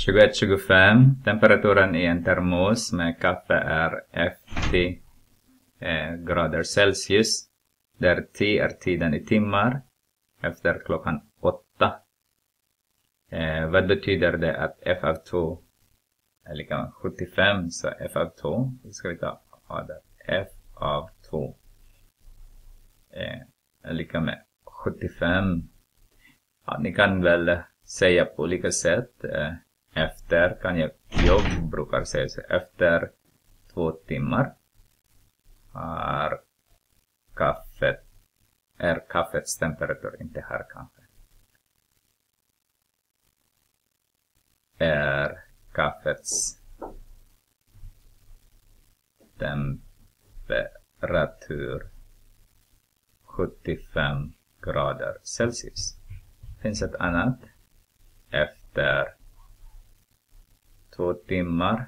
21-25. Temperaturen i en termos med kaffe är 50 grader Celsius. Där T är tiden i timmar efter klockan 8. Vad betyder det att F av 2 är lika med 75? Så F av 2, då ska vi ta där. F av 2 är lika med 75. Ja, ni kan väl säga på olika sätt. Efter kan jag brukar säga så. Efter 2 timmar är kaffets temperatur, inte här kanske. Är kaffets temperatur 75 grader Celsius. Finns ett annat. Efter 2 timmar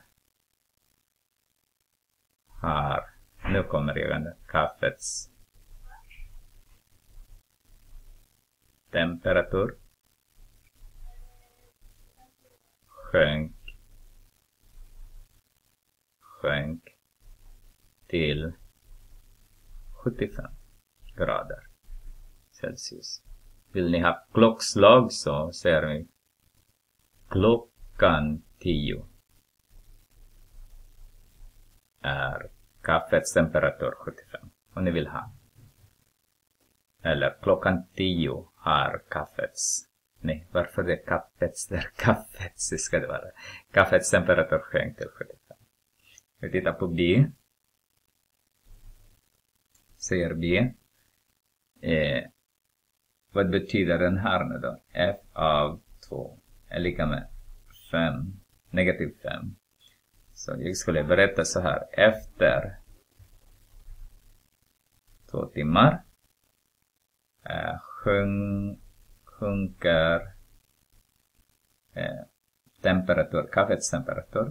nu kommer jag kaffets temperatur sjönk till 75 grader Celsius. Vill ni ha klockslag så säger vi klockan 10 är kaffets temperatur 75. Om ni vill ha. Eller klockan 10 har kaffets. Nej, varför det är kaffets? Det är kaffets, ska det vara. Kaffets temperatur sjönk till 75. Vi tittar på B. Säger B. Vad betyder den här nu då? F av 2 är lika med 5. Negativ 5. Så jag skulle berätta så här. Efter 2 timmar sjunker kaffets temperatur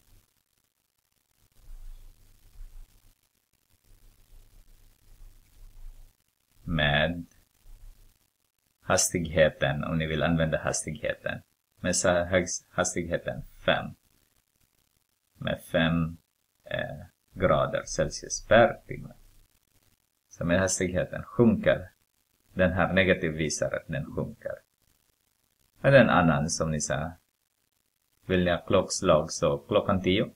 med hastigheten, om ni vill använda hastigheten, med hastigheten 5 med 5 grader Celsius per timme. Så med hastigheten sjunker. Den här negativ visar att den sjunker. Och den annan som ni sa. Vill ni ha klockslag så klockan 10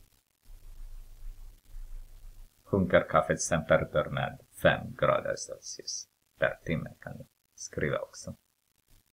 sjunker kaffets temperatur med 5 grader Celsius per timme, kan ni skriva också.